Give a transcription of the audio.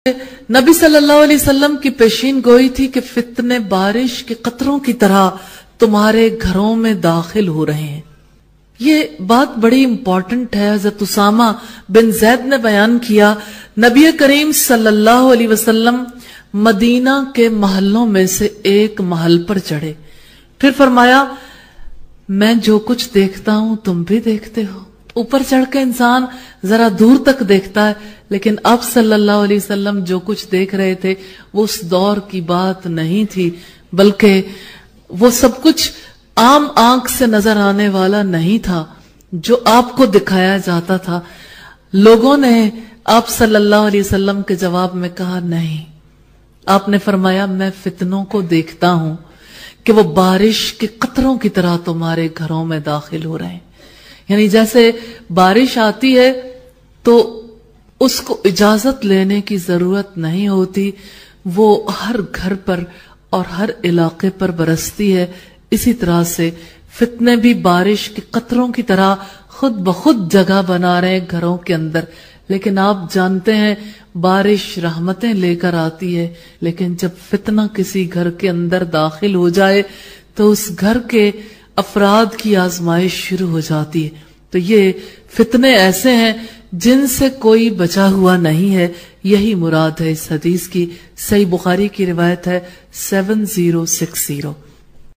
नबी सल्लल्लाहु अलैहि वसल्लम की पेशीन गोई थी कि फितने बारिश के कतरों की तरह तुम्हारे घरों में दाखिल हो रहे हैं। ये बात बड़ी इंपॉर्टेंट है। हज़रत उसामा बिन ज़ैद ने बयान किया, नबी करीम सल्लल्लाहु अलैहि वसल्लम मदीना के महलों में से एक महल पर चढ़े, फिर फरमाया मैं जो कुछ देखता हूं तुम भी देखते हो। ऊपर चढ़ के इंसान जरा दूर तक देखता है, लेकिन अब सल्लल्लाहु अलैहि वसल्लम जो कुछ देख रहे थे वो उस दौर की बात नहीं थी, बल्कि वो सब कुछ आम आंख से नजर आने वाला नहीं था जो आपको दिखाया जाता था। लोगों ने आप सल्लल्लाहु अलैहि वसल्लम के जवाब में कहा नहीं, आपने फरमाया मैं फितनों को देखता हूं कि वो बारिश के कतरों की तरह तुम्हारे घरों में दाखिल हो रहे हैं। यानी जैसे बारिश आती है तो उसको इजाजत लेने की जरूरत नहीं होती, वो हर घर पर और हर इलाके पर बरसती है। इसी तरह से फितने भी बारिश के कतरों की तरह खुद ब खुद जगह बना रहे हैं घरों के अंदर। लेकिन आप जानते हैं बारिश रहमतें लेकर आती है, लेकिन जब फितना किसी घर के अंदर दाखिल हो जाए तो उस घर के अफराद की आजमाइश शुरू हो जाती है। तो ये फितने ऐसे हैं जिनसे कोई बचा हुआ नहीं है। यही मुराद है इस हदीस की। सही बुखारी की रिवायत है 7060।